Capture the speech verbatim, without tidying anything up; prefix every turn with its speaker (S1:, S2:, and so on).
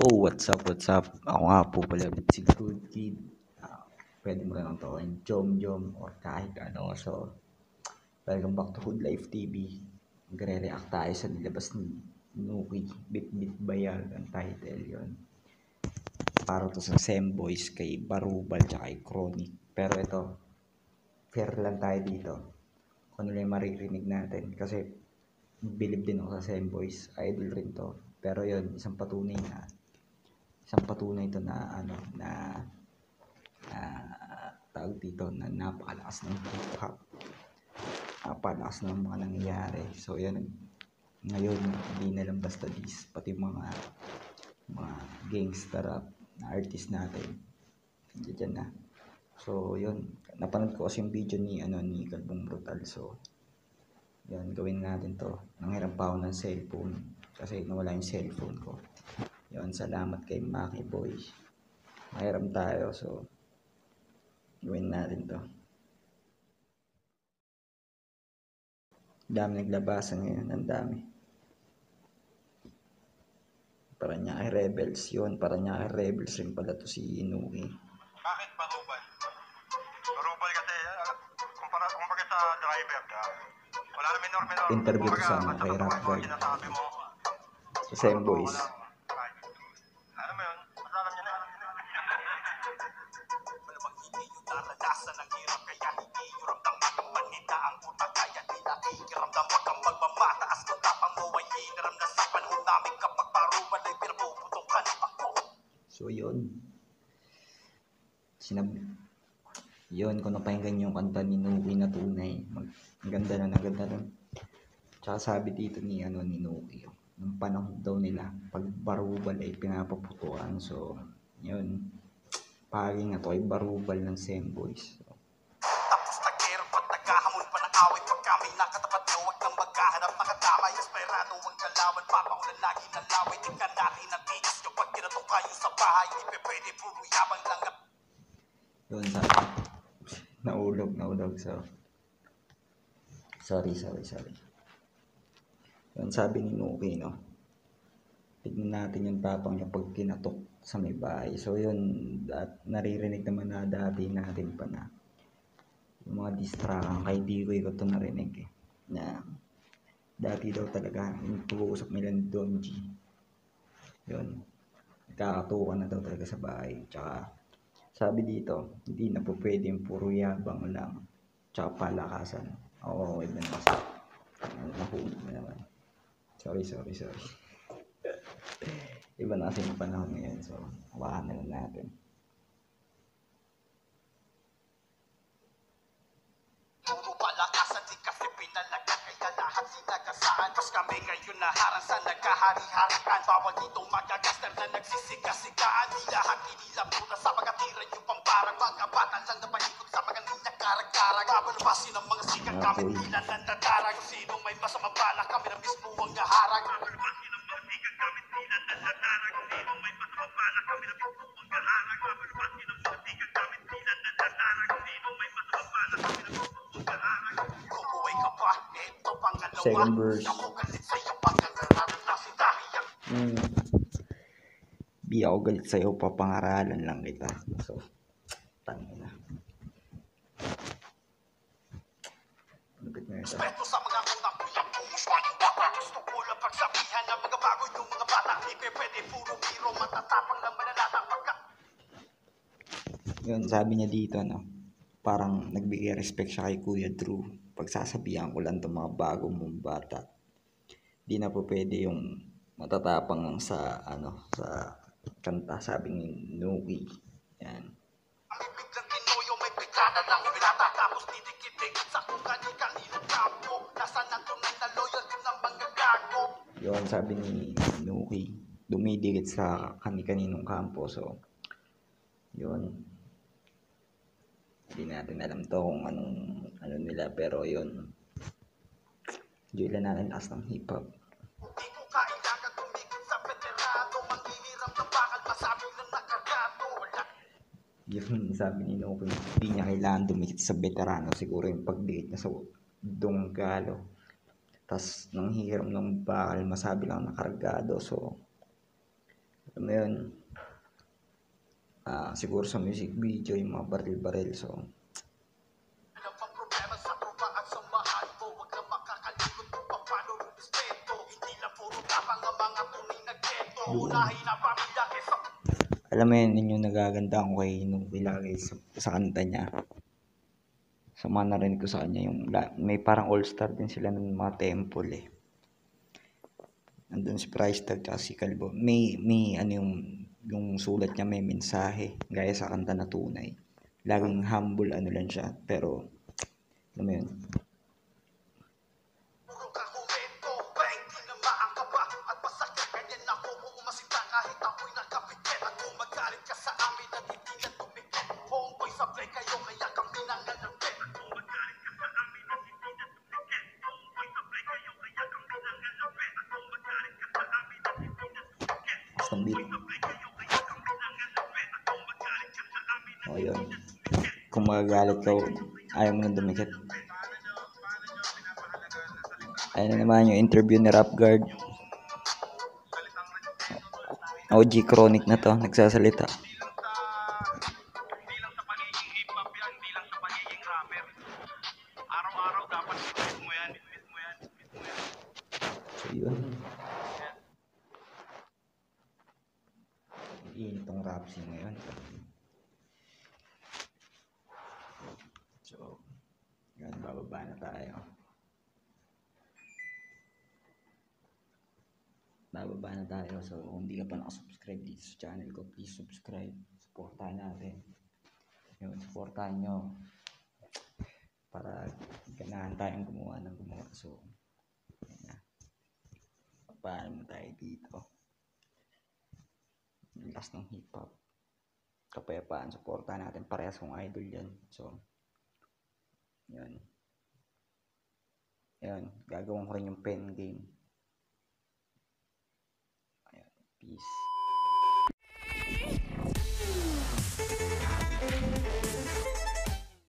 S1: What's up, what's up? Ako nga po pala si Good Kid. Ah, pwede mo rin ang tawagin Jom Jom or kahit ano. So, welcome back to Hood Life T V. Magre-react tayo sa nilabas ni Nuki. Bit Bit Bayag ang title yon. Para to sa Same Boys kay Barubal tsaka kay Chronic. Pero ito, fair lang tayo dito. Kung ano lang yung maririnig natin. Kasi bilib din ako sa Same Boys. Idol rin to. Pero yon isang patunay na isang patunay ito na ano na uh, tawag dito na napakalakas ng hip hop, napakalakas ng mga nangyayari. So yan, ngayon hindi na lang basta dis, pati mga mga gangster rap na artist natin diyan na. So yun, napanood ko kasi yung video ni ano ni Kalbong Brutal. So yan, gawin natin to. Nanghiram pa ako ng cellphone kasi nawala yung cellphone ko. Yun, salamat kay Maki Boy. Mahiram tayo, so gawin natin to. Dami naglabasan ngayon, ang dami. Para niya kay Rebels yun, para niya kay Rebels rin pala to si Inuki.
S2: Bakit Barubal? Barubal kasi, kumpara, kumpara sa driver ka. Wala na minor-minor.
S1: Interview ko sana kay Rap Guard. Sa Same Boys.
S2: Alam mo yun? Alam niya na, alam niya na. Malamang hindi yung naranasan ng hirap, kaya hindi yung ramdam ng manita ang utak, kaya di na ikiramdam. Huwag kang magmamataas kung tapang mo ay hiniram na sa panahon namin kapag Barubal ay pinapuputong ka ng pangko.
S1: So yun, sinab yun, kung napahinggan yung kanta ni Nuki na tunay, mag ang ganda na, ang ganda na. Tsaka sabi dito ni ano ni Nuki, oh, ng panahon daw nila pag Barubal ay pinapaputuan. So yun, pagi nga to ay Barubal ng Same Boys. So,
S2: tapos nag-air pag nagkahamon pa ng awit, pag kami nakatapat na huwag nang magkahanap, nakadamay esperado ang kalawan, papaulan lagi ng lawit, tingnan natin ang tigas nyo pag kinatong kayo sa bahay, di pe pwede puro yabang lang at
S1: yun, sabi naulog, naulog. So sorry, sorry, sorry. Yun, sabi ni Nuki, no, tignan natin yung tapang niya pag kinatok sa may bahay. So yun, at naririnig naman na dati natin pa na yung mga distrakan kay Digoy ko ito narinig eh, na dati daw talaga yung pag-uusap nila ni Don G, yun, nagkakatukan na daw talaga sa bahay. Tsaka sabi dito, hindi na po pwede yung puro yabang lang tsaka palakasan. Oo, iba na kasi nahulog na naman. Sorry, sorry, sorry. Iba na kasi yung panahon ngayon, so hawakan na lang natin.
S2: puro palakasan, di kasi pinalaga, kaya lahat sinagasaan. Pas kami ngayon naharang sa nagkahari-harian, bawal ditong magagaster na nagsisiga-sigaan. Di lahat inilamuna sa pagkatira yung pambarang, mga bata lang na palikot sa mga ninakarag-karag. Babalabasin ang mga sigang gamit nila ng tatarag. Kung sinong may masama bala, kami na mismo ang naharag. Babalabasin ang mga sigang gamit nila ng tatarag. Kung sinong may masama bala, kami na mismo ang naharag. Babalabasin ang mga sigang gamit nila ng tatarag. Kung sinong may masama bala, kami na mismo ang naharag. Kung buhay ka pa, ito pangalawa.
S1: Second verse.
S2: Ako galit sa'yo pag nararanasin dahil
S1: Hmm. Di ako galit sa'yo, papangaralan lang kita. So, tangin na. Lupit na ito.
S2: respeto sa mga unang kuyang pumuswang bata. Gusto ko lang pagsabihan ng mga bago yung mga bata. Di pe pwede puro biro, matatapang ng mananatang pagka.
S1: Yun, sabi niya dito, no, parang nagbigay respect siya kay Kuya Drew. Pagsasabihan ko lang itong mga bagong mong bata. Di na po pwede yung matatapang lang sa, ano, sa kanta, sabi ni Nuki. Yan.
S2: Ang ibig ng kinuyo may pekada ng binata. Tapos didikit-dikit sa kung kani-kaninang kampo. Nasaan ang tunay na loyalty ng mga gago?
S1: Yun, sabi ni Nuki, dumidikit sa kani-kaninong kampo. So, yun. Hindi natin alam to kung anong ano nila, pero yun. Diyan lang natin lakas ng hip-hop.
S2: Di ko kailangan tumigil sa veterano. Manghihiram ng bakal, masabi na nakarado. Wala.
S1: Yun, sabi ni Nuki, hindi niya kailangan dumikit sa veterano. Siguro yung pagdikit niya sa Donggalo. Tapos nang hiram ng bakal, masabi lang nakargado. So, Alam mo yun, ah, siguro sa music video, yung mga baril-baril. So,
S2: Ano pang problema sa tropa at samahan mo? Huwag na makakalimot kung paano rumispeto. Hindi lang puro tapang ang mga tunay na geto. Unahin ang pamilya kesa
S1: alam mo yun, yun yung nagaganda ko kay Nuki lagi sa, sa kanta niya. Sa mga narinig ko sa kanya, yung la- may parang all-star din sila ng mga temple eh. Nandun si Price Tag at si Calvo. May, may ano yung, yung sulat niya may mensahe, gaya sa kanta na Tunay. Laging humble ano lang siya, pero alam mo yun,
S2: puro kakomento. Bang, di na maangkaba at masakit. Ganyan ako umasita kahit ako'y nakapikit. At kung magalit ka sa amin at hindi na tumikit. Homeboy sa play kayo kaya kami nanganapit. At kung magalit ka sa amin at hindi na tumikit. Homeboy sa play kayo kaya kami nanganapit. At kung magalit ka sa amin at hindi na tumikit.
S1: gustong beat.
S2: Sa play kayo kaya kami nanganapit. At kung magalit ka sa amin at
S1: O yun, kung magagalit ka, ayaw mo na dumikit. Ayun na naman yung interview ni Rap Guard. O G Chronic na to, nagsasalita.
S2: Hindi lang sa pagiging hip-hop yan, hindi lang sa pagiging rapper. Araw-araw dapat miss mo yan, miss mo yan, miss mo yan.
S1: So yun. Init tong rap scene ngayon. So, yun, bababa na tayo. Bababa na tayo. So, kung hindi ka pa nakasubscribe dito sa channel ko, please subscribe. Supportahan natin. Yun, supportahan nyo. Para ganahan tayong gumawa ng gumawa. So, yun na. Paano tayo dito? Lakas ng hip-hop. Kapayapaan, supportahan natin. Parehas kong idol yan. So, yun. Yun, gagawin ko rin yung pen game. Ayan, peace.